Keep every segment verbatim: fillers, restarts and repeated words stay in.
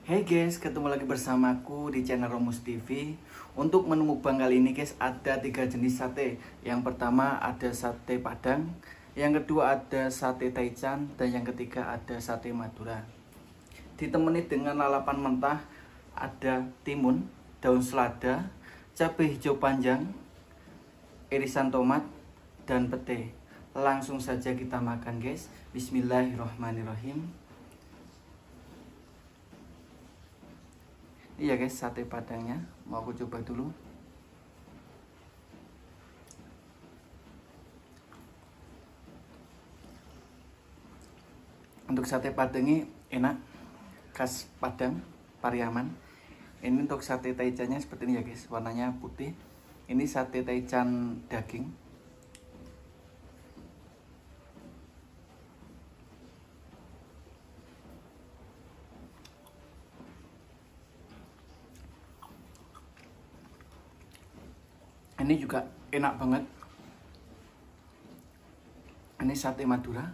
Hey guys, ketemu lagi bersamaku di channel Romus T V. Untuk menu mukbang kali ini guys, ada tiga jenis sate. Yang pertama ada sate Padang, yang kedua ada sate Taichan, dan yang ketiga ada sate Madura. Ditemani dengan lalapan mentah, ada timun, daun selada, cabai hijau panjang, irisan tomat, dan pete. Langsung saja kita makan guys. Bismillahirrohmanirrohim. Iya guys, sate padangnya mau aku coba dulu. Untuk sate padangnya enak, khas Padang, Pariaman. Ini untuk sate taichannya seperti ini ya guys, warnanya putih. Ini sate taichan daging. Ini juga enak banget. Ini sate Madura.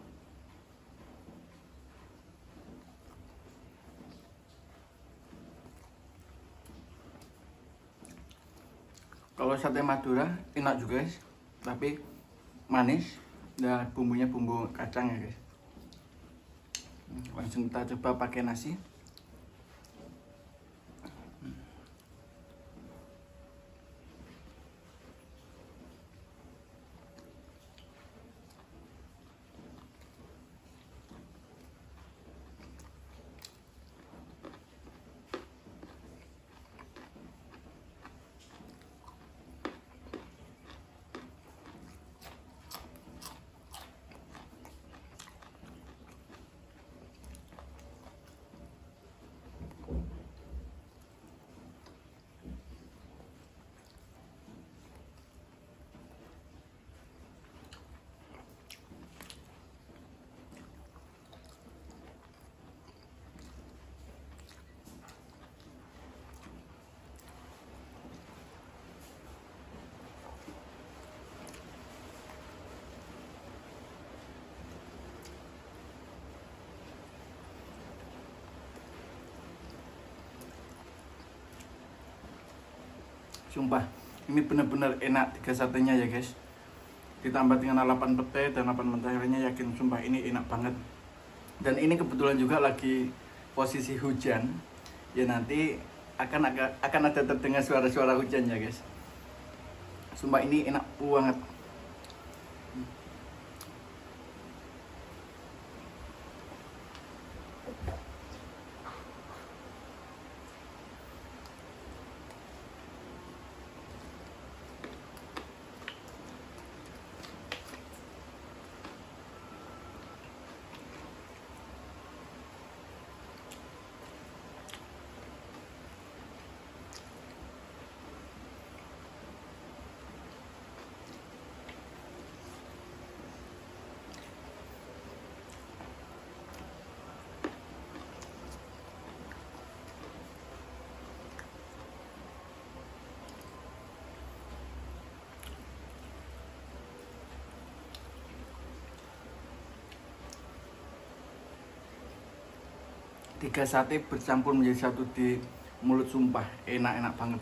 Kalau sate Madura enak juga guys, tapi manis dan bumbunya bumbu kacang ya guys. Langsung kita coba pakai nasi. Sumpah, ini benar-benar enak tiga satenya ya guys. Ditambah dengan lalapan pete dan lalapan mentah lainnya, yakin sumpah ini enak banget. Dan ini kebetulan juga lagi posisi hujan. Ya nanti akan akan ada terdengar suara-suara hujan ya guys. Sumpah ini enak banget. Tiga sate bercampur menjadi satu di mulut, sumpah enak-enak banget.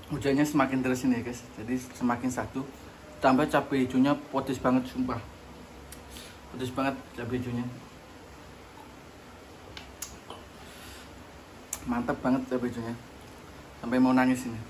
hujannya semakin deras ini ya guys, jadi semakin satu. Tambah cabai hijaunya pedes banget, sumpah pedes banget cabai hijaunya, mantap banget cabai hijaunya sampai mau nangis ini.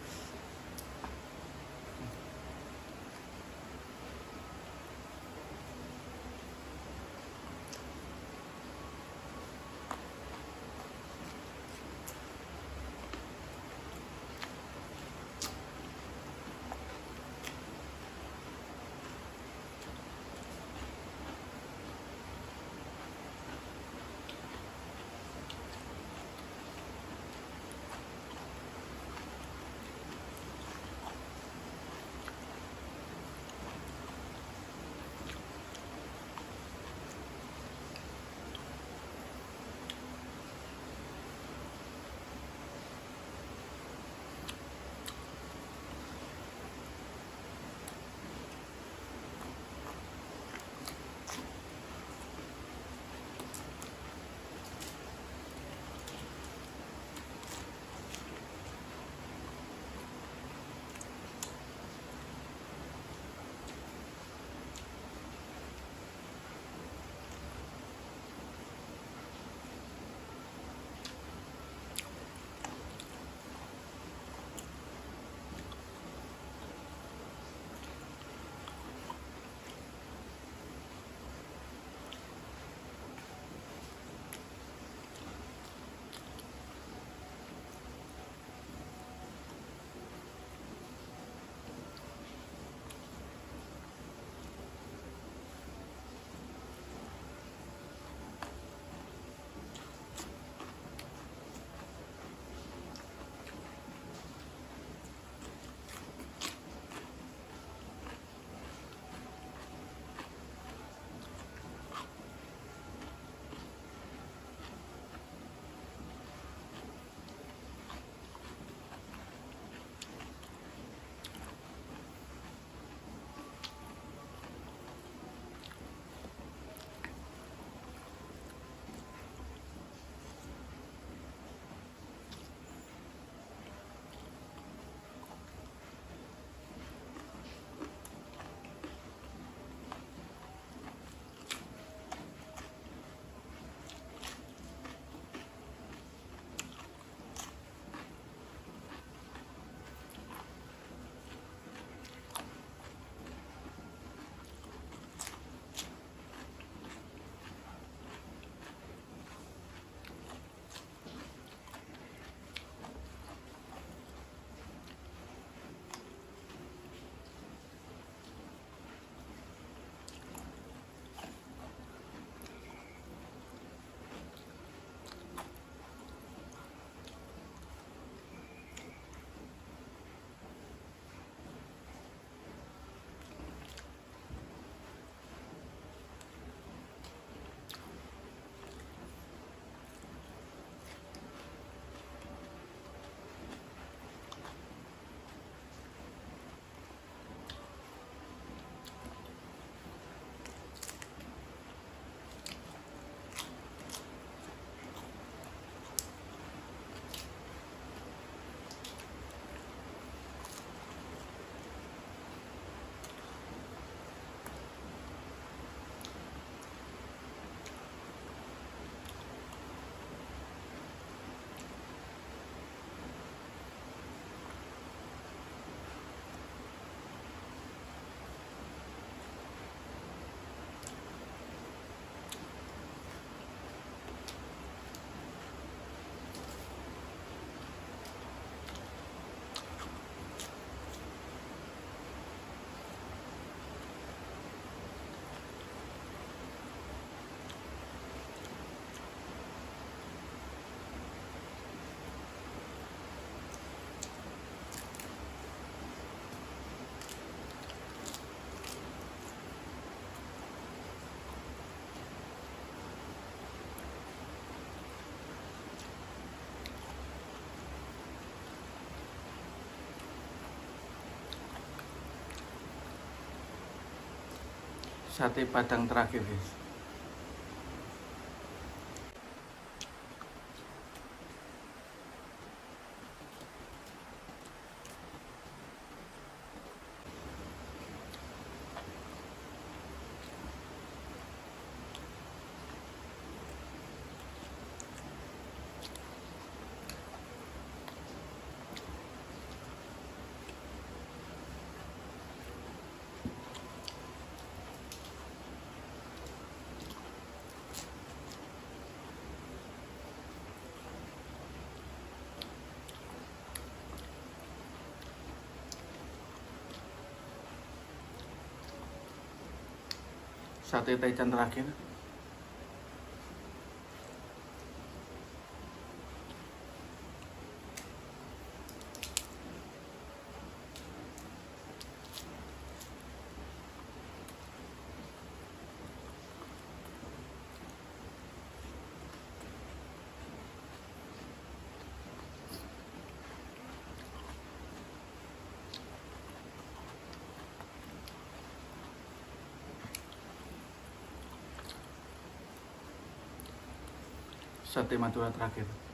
sate padang terakhir guys. sate Taichan terakhir. Sate Madura terakhir.